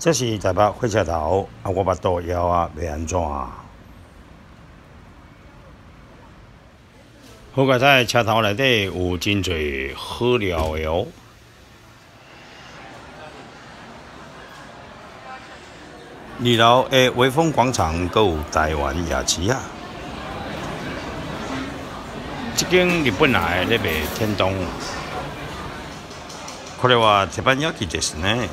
这是台北火车头，我巴肚枵要安怎？好佳哉，车头内底有真侪好料的哦。二楼的威风广场，阁有台湾夜市啊。这间日本来咧卖天丼，これは手羽焼きですね。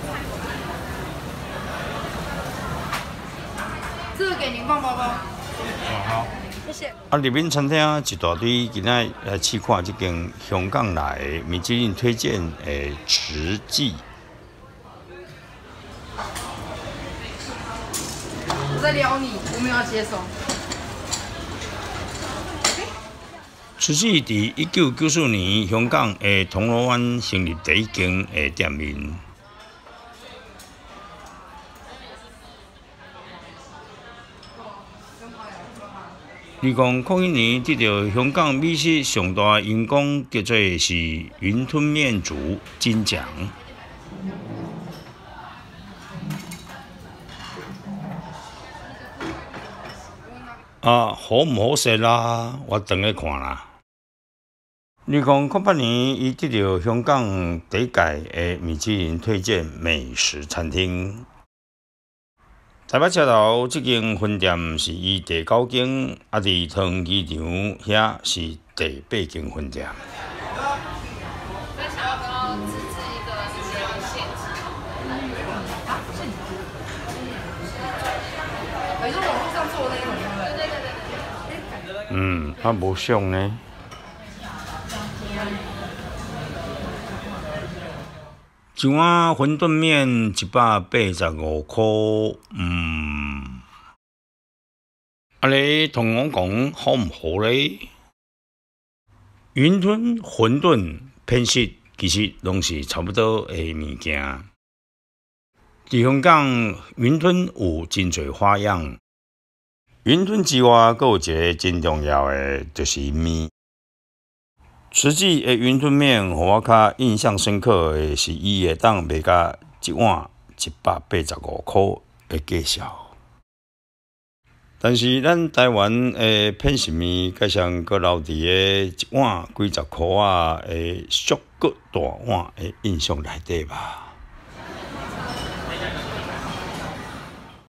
这个给您放包包。 好。谢谢。入面餐厅一大堆，今仔来试看这间香港来的米其林推荐的慈记。 我在撩你，我没有要接受。 慈记伫1994年香港的铜锣湾成立第一间的店面。2001年得到香港美食上大银奖，叫做是云吞面族金奖。好唔好食啦？我等下看啦。2008年，伊得到香港第一届的米其林推荐美食餐厅。台北车头这间分店是伊第9间，伫桃机场遐是第8间分店。无像呢。一碗馄饨面185块，你同我讲好唔好咧？云吞、馄饨、偏食其实拢是差不多的物件。伫香港，云吞有真侪花样。云吞之外，阁有一个真重要的，就是面。慈记的云吞面，互我较印象深刻的是，伊会当卖甲一碗185块的价销。但是咱台湾的片食面，加上阁留伫个一碗几十块的俗骨大碗的印象内底吧。